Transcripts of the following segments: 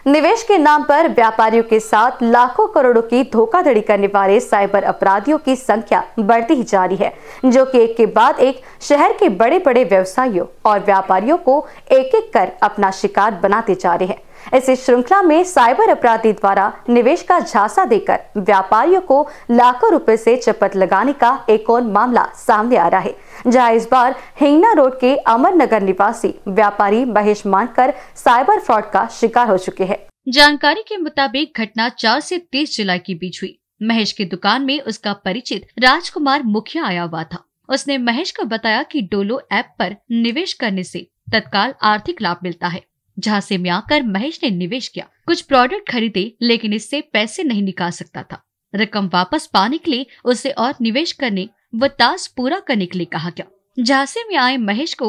निवेश के नाम पर व्यापारियों के साथ लाखों करोड़ों की धोखाधड़ी करने वाले साइबर अपराधियों की संख्या बढ़ती ही जा रही है, जो कि एक के बाद एक शहर के बड़े बड़े व्यवसायियों और व्यापारियों को एक एक कर अपना शिकार बनाते जा रहे हैं। इसी श्रृंखला में साइबर अपराधी द्वारा निवेश का झांसा देकर व्यापारियों को लाखों रुपए से चपत लगाने का एक और मामला सामने आ रहा है, जहां इस बार हिंगना रोड के अमरनगर निवासी व्यापारी महेश मानकर साइबर फ्रॉड का शिकार हो चुके हैं। जानकारी के मुताबिक घटना 4 से 30 जुलाई के बीच हुई। महेश की दुकान में उसका परिचित राजकुमार मुखिया आया हुआ था। उसने महेश को बताया कि डोलो ऐप पर निवेश करने से तत्काल आर्थिक लाभ मिलता है। झांसे में आकर महेश ने निवेश किया, कुछ प्रोडक्ट खरीदे, लेकिन इससे पैसे नहीं निकाल सकता था। रकम वापस पाने के लिए उसे और निवेश करने व टास्क पूरा करने के लिए कहा गया। झांसे में आए महेश को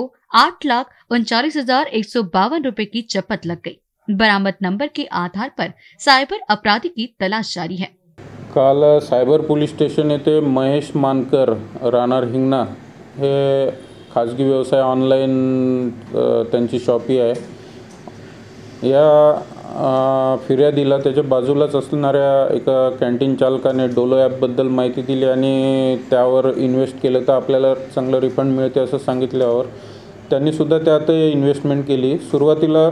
8,39,152 रुपए की चपत लग गई। बरामद नंबर के आधार पर सायबर अपराधी की तलाश जारी है। काल सायबर पोलीस स्टेशन येथे महेश मानकर राहणार हिंगणा हे खाजगी व्यवसाय ऑनलाईन त्यांची शॉपी आहे। या फिर्यादीला त्याच्या बाजूलाच असणाऱ्या एका कॅन्टीन चालकाने डोलो ॲपबद्दल माहिती दिली आणि त्यावर इन्व्हेस्ट केलं तर आपल्याला चांगलं रिफंड मिळते असं सांगितल्यावर त्यांनी सुद्धा त्यात इन्व्हेस्टमेंट केली। सुरुवातीला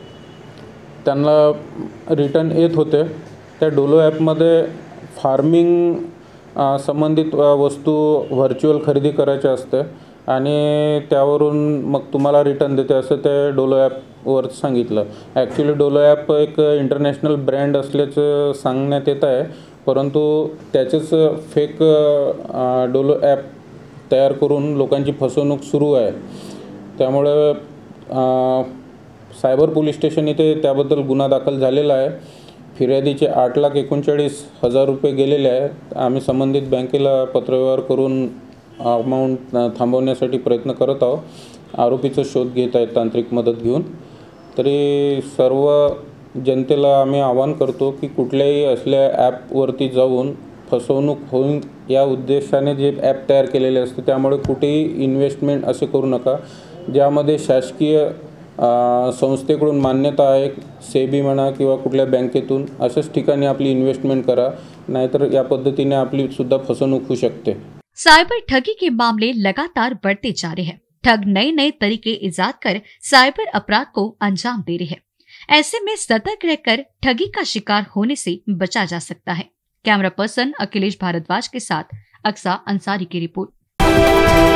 त्यांना रिटर्न येत होते। त्या डोलो ॲपमध्ये फार्मिंग संबंधित वस्तू व्हर्च्युअल खरेदी करायची असते आणि त्यावरून मग तुम्हाला रिटर्न देते असं ते डोलो ॲपवर सांगितलं। ॲक्च्युली डोलो ॲप एक इंटरनॅशनल ब्रँड असल्याचं सांगण्यात येत आहे, परंतु त्याचेच फेक डोलो ॲप तयार करून लोकांची फसवणूक सुरू आहे। त्यामुळे सायबर पोलीस स्टेशन इथे त्याबद्दल गुन्हा दाखल झालेला आहे। फिर्यादीचे 8,39,000 रुपये गेलेले आहेत। आम्ही संबंधित बँकेला पत्रव्यवहार करून अमाउंट थांबवण्यासाठी प्रयत्न करत आहोत। आरोपीचा शोध घेत आहेत तांत्रिक मदत घेऊन। तरी सर्व जनतेला आम्ही आवाहन करतो की कुठल्याही असल्या ॲपवरती जाऊन फसवणूक होईल या उद्देशाने जे ॲप तयार केलेले असते त्यामुळे कुठेही इन्व्हेस्टमेंट असे करू नका। ज्यामध्ये शासकीय संस्थेकडून मान्यता आहे, सेबी म्हणा किंवा कुठल्या बँकेतून, अशाच ठिकाणी आपली इन्व्हेस्टमेंट करा, नाहीतर या पद्धतीने आपली सुद्धा फसवणूक होऊ शकते। साइबर ठगी के मामले लगातार बढ़ते जा रहे हैं। ठग नए नए तरीके इजाद कर साइबर अपराध को अंजाम दे रहे हैं। ऐसे में सतर्क रहकर ठगी का शिकार होने से बचा जा सकता है। कैमरा पर्सन अखिलेश भारद्वाज के साथ अक्सा अंसारी की रिपोर्ट।